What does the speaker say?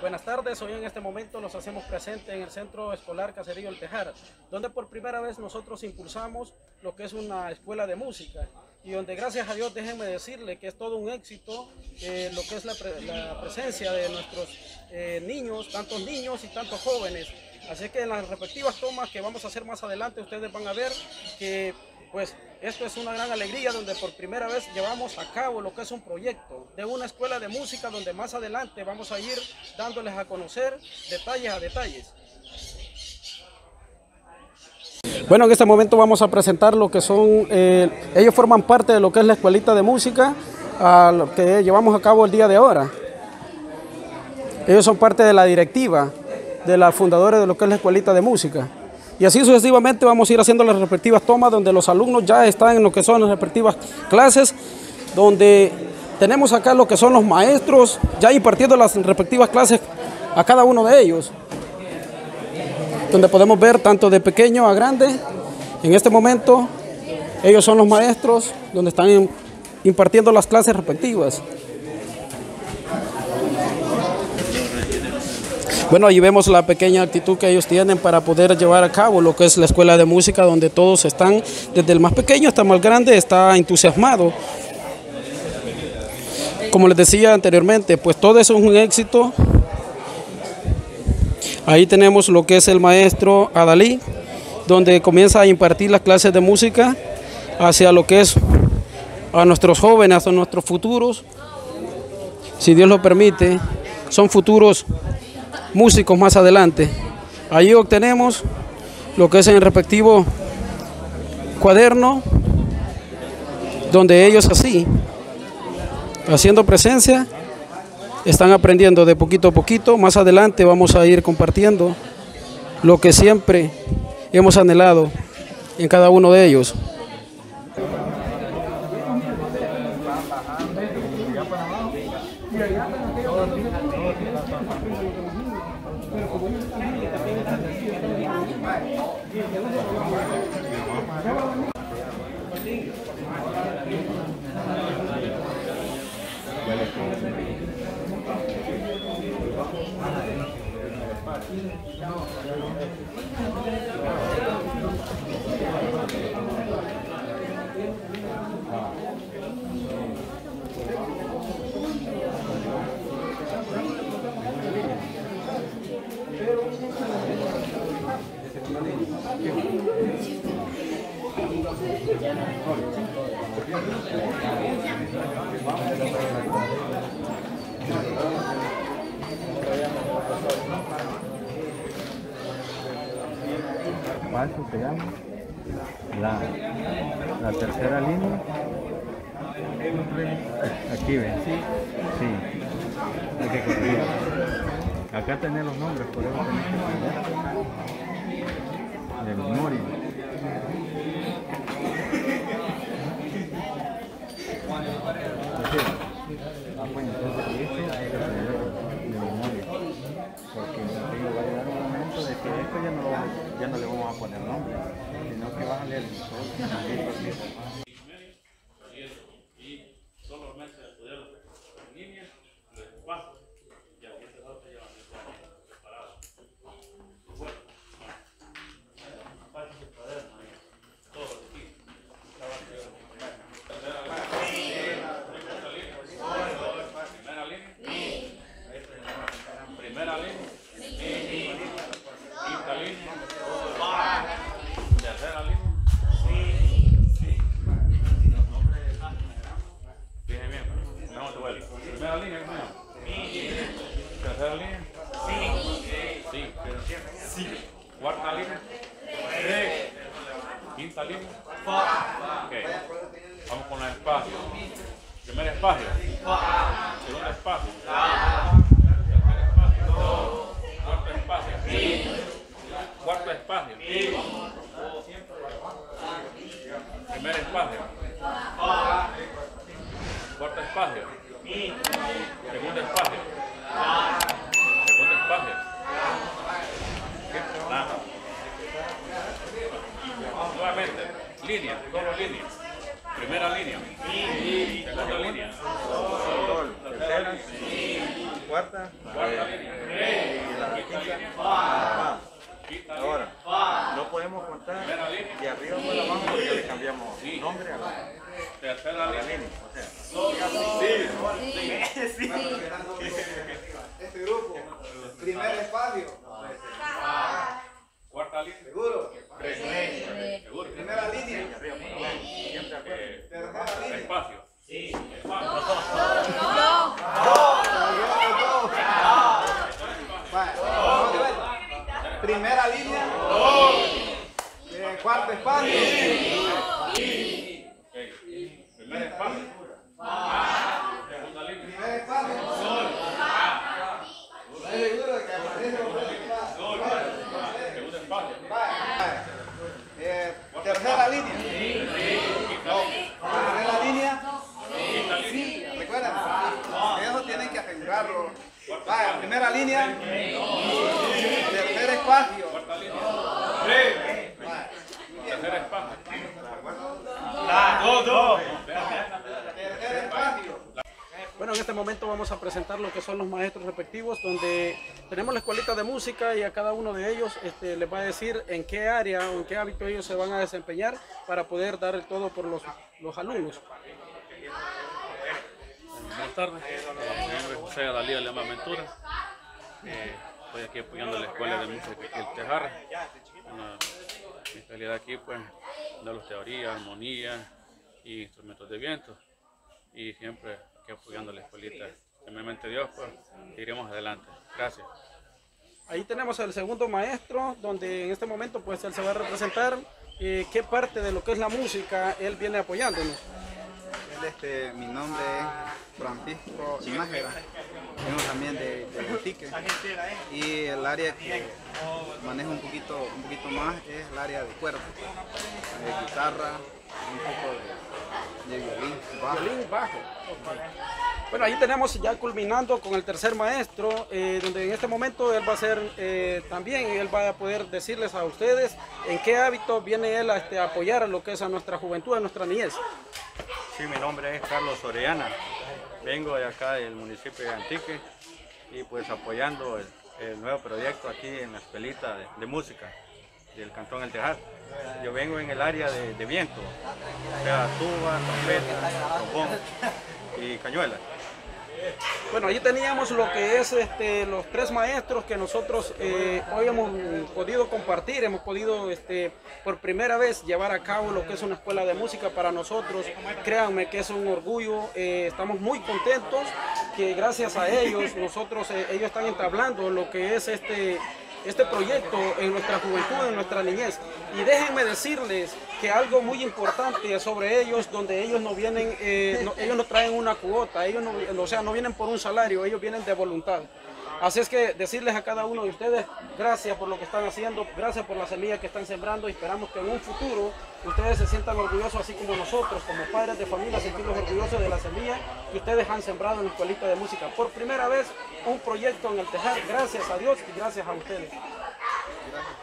Buenas tardes, hoy en este momento nos hacemos presentes en el Centro Escolar Caserío El Tejar, donde por primera vez nosotros impulsamos lo que es una escuela de música y donde gracias a Dios déjenme decirle que es todo un éxito lo que es la presencia de nuestros niños, tantos niños y tantos jóvenes. Así que en las respectivas tomas que vamos a hacer más adelante ustedes van a ver que pues esto es una gran alegría donde por primera vez llevamos a cabo lo que es un proyecto de una escuela de música donde más adelante vamos a ir dándoles a conocer detalles a detalles. Bueno, en este momento vamos a presentar lo que son, ellos forman parte de lo que es la escuelita de música, lo que llevamos a cabo el día de ahora. Ellos son parte de la directiva, de la fundadora de lo que es la escuelita de música. Y así sucesivamente vamos a ir haciendo las respectivas tomas donde los alumnos ya están en lo que son las respectivas clases, donde tenemos acá lo que son los maestros ya impartiendo las respectivas clases a cada uno de ellos, donde podemos ver tanto de pequeño a grande. En este momento ellos son los maestros donde están impartiendo las clases respectivas. Bueno, ahí vemos la pequeña actitud que ellos tienen para poder llevar a cabo lo que es la escuela de música, donde todos están, desde el más pequeño hasta el más grande, está entusiasmado. Como les decía anteriormente, pues todo eso es un éxito. Ahí tenemos lo que es el maestro Adalí, donde comienza a impartir las clases de música hacia lo que es a nuestros jóvenes, a nuestros futuros. Si Dios lo permite, son futuros músicos más adelante. Allí obtenemos lo que es en el respectivo cuaderno, donde ellos así, haciendo presencia, están aprendiendo de poquito a poquito. Más adelante vamos a ir compartiendo lo que siempre hemos anhelado en cada uno de ellos. Falso se llama la tercera línea. Aquí ven, sí, hay que corregir. Acá tenés los nombres, por eso tenés que cambiar de memoria. Bueno, entonces esto hay que aprender de memoria, porque va a llegar un momento de que esto ya no le vamos a poner nombre, sino que vas a leer todo. Y solamente estudiar en línea, los espacios, y aquí se va preparado. Bueno, parte del cuaderno ahí, todo aquí. Primera línea, quinta línea, tercera línea. Bien, bien, vamos a ver. Primera línea, tercera línea, sí. Cuarta línea, quinta línea. Okay. Vamos con el espacio. Primer espacio, segundo espacio. Cuarto espacio, primer espacio, cuarto espacio, segundo espacio, nada. Nuevamente, línea, solo línea, primera línea, segunda línea, y la quinta, ahora, no podemos contar de arriba para abajo porque le cambiamos nombre a la línea. O sea, Este grupo, primer espacio. Cuarta línea. Seguro. Seguro. Primera línea. Tercera línea. Espacio. Vale, vamos de vuelta. Primera línea. Cuarto espacio. Primer espacio. Segunda línea. Primer espacio. ¿Estás seguro de que aparece los tres espacios? Segundo espacio. Tercera línea. Tercera línea. Sí, recuerden, eso tienen que asegurarlo. Vaya, primera línea. Tercer espacio. Cuarta línea. Vaya, Tercer espacio. tercer espacio. Bueno, en este momento vamos a presentar lo que son los maestros respectivos, donde tenemos la escuelita de música y a cada uno de ellos les va a decir en qué área o en qué hábito ellos se van a desempeñar para poder dar el todo por los alumnos. Buenas tardes, mi nombre es José Adalía Lema Ventura. Estoy aquí apoyando la escuela de música aquí El Tejar. Mi especialidad aquí pues darles teoría, armonía y instrumentos de viento. Y siempre aquí apoyando la escuelita. Primeramente Dios, pues iremos adelante. Gracias. Ahí tenemos al segundo maestro, donde en este momento pues él se va a representar qué parte de lo que es la música él viene apoyándonos. Mi nombre es Francisco Nájera, vengo también de Antique, y el área que manejo un poquito más es el área de cuerdas, de guitarra, un poco de violín, bajo. Violín bajo. Okay. Bueno, ahí tenemos ya culminando con el tercer maestro, donde en este momento él va a ser también, él va a poder decirles a ustedes en qué hábito viene él a apoyar a lo que es a nuestra juventud, a nuestra niñez. sí, mi nombre es Carlos Orellana, vengo de acá del municipio de Antique y pues apoyando el nuevo proyecto aquí en la escuelita de música del Cantón El Tejar. Yo vengo en el área de viento, o sea, tuba, trompeta, trombón y cañuela. Bueno, allí teníamos lo que es los tres maestros que nosotros hoy hemos podido compartir, hemos podido por primera vez llevar a cabo lo que es una escuela de música para nosotros. Créanme que es un orgullo, estamos muy contentos que gracias a ellos, ellos están entablando lo que es este proyecto en nuestra juventud, en nuestra niñez. Y déjenme decirles que algo muy importante sobre ellos, donde ellos no vienen, ellos no traen una cuota, ellos no vienen por un salario, ellos vienen de voluntad. Así es que decirles a cada uno de ustedes, gracias por lo que están haciendo, gracias por la semilla que están sembrando, y esperamos que en un futuro ustedes se sientan orgullosos, así como nosotros, como padres de familia, sentirnos orgullosos de la semilla que ustedes han sembrado en la escuelita de música. Por primera vez, un proyecto en El Tejar, gracias a Dios y gracias a ustedes. Gracias.